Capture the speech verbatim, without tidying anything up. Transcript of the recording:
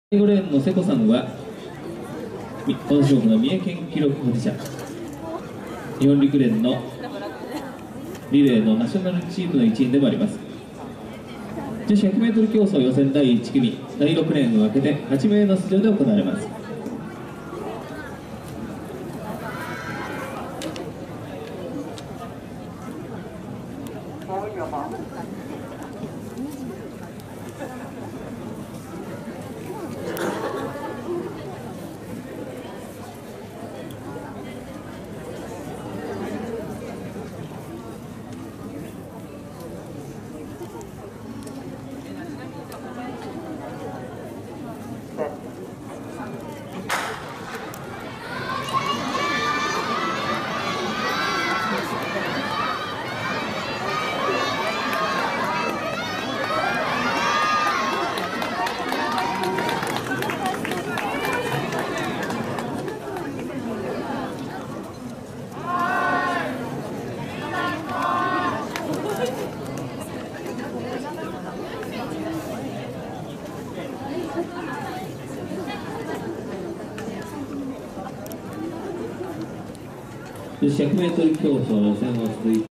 ごレーンの瀬古さんはこの種目の三重県記録保持者、日本陸連のリレーのナショナルチームの一員でもあります。女子 ひゃくメートル 競争予選だいいち組だいろくレーンを分けてはち名の出場で行われます。女子 ひゃくメートル 競争予選を続いて